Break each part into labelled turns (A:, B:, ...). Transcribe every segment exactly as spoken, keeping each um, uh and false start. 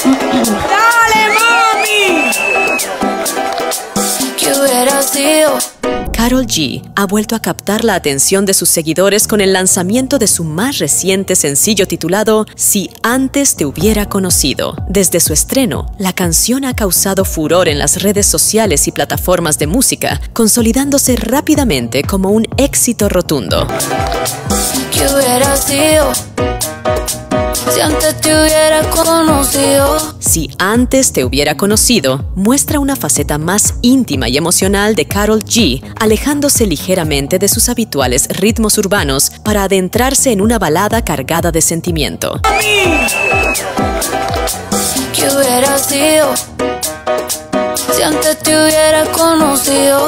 A: ¡Dale, mami!
B: ¿Qué hubiera sido?
C: Karol G ha vuelto a captar la atención de sus seguidores con el lanzamiento de su más reciente sencillo titulado Si antes te hubiera conocido. Desde su estreno, la canción ha causado furor en las redes sociales y plataformas de música, consolidándose rápidamente como un éxito rotundo.
B: ¿Qué hubiera sido? Si antes te hubiera conocido.
C: Si antes te hubiera conocido, muestra una faceta más íntima y emocional de Karol G, alejándose ligeramente de sus habituales ritmos urbanos para adentrarse en una balada cargada de sentimiento.
B: ¿Qué hubiera sido? Si antes te hubiera conocido.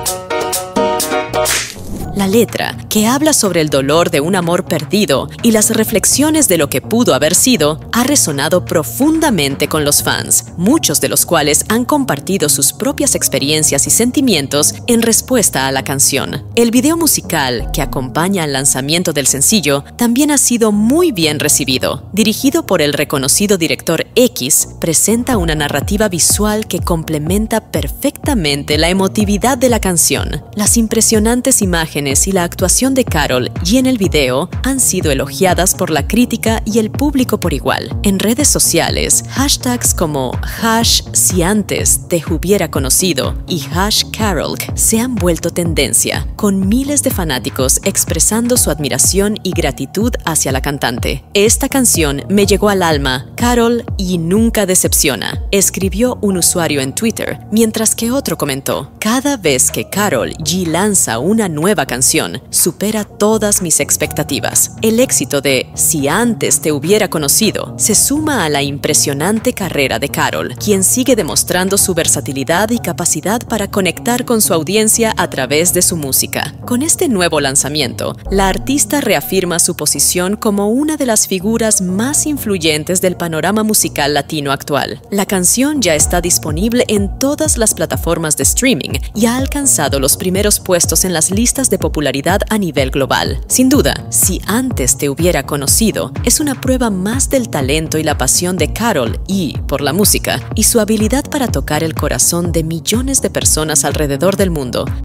C: La letra, que habla sobre el dolor de un amor perdido y las reflexiones de lo que pudo haber sido, ha resonado profundamente con los fans, muchos de los cuales han compartido sus propias experiencias y sentimientos en respuesta a la canción. El video musical, que acompaña al lanzamiento del sencillo, también ha sido muy bien recibido. Dirigido por el reconocido director X, presenta una narrativa visual que complementa perfectamente la emotividad de la canción. Las impresionantes imágenes y la actuación de Karol G en el video han sido elogiadas por la crítica y el público por igual. En redes sociales, hashtags como hash si antes te hubiera conocido y hash Karol G se han vuelto tendencia, con miles de fanáticos expresando su admiración y gratitud hacia la cantante. Esta canción me llegó al alma, Karol, y nunca decepciona, escribió un usuario en Twitter, mientras que otro comentó: cada vez que Karol G lanza una nueva canción, supera todas mis expectativas. El éxito de Si antes te hubiera conocido se suma a la impresionante carrera de Karol, quien sigue demostrando su versatilidad y capacidad para conectar con su audiencia a través de su música. Con este nuevo lanzamiento, la artista reafirma su posición como una de las figuras más influyentes del panorama musical latino actual. La canción ya está disponible en todas las plataformas de streaming y ha alcanzado los primeros puestos en las listas de popularidad a nivel global. Sin duda, Si antes te hubiera conocido es una prueba más del talento y la pasión de Karol y por la música y su habilidad para tocar el corazón de millones de personas alrededor del mundo.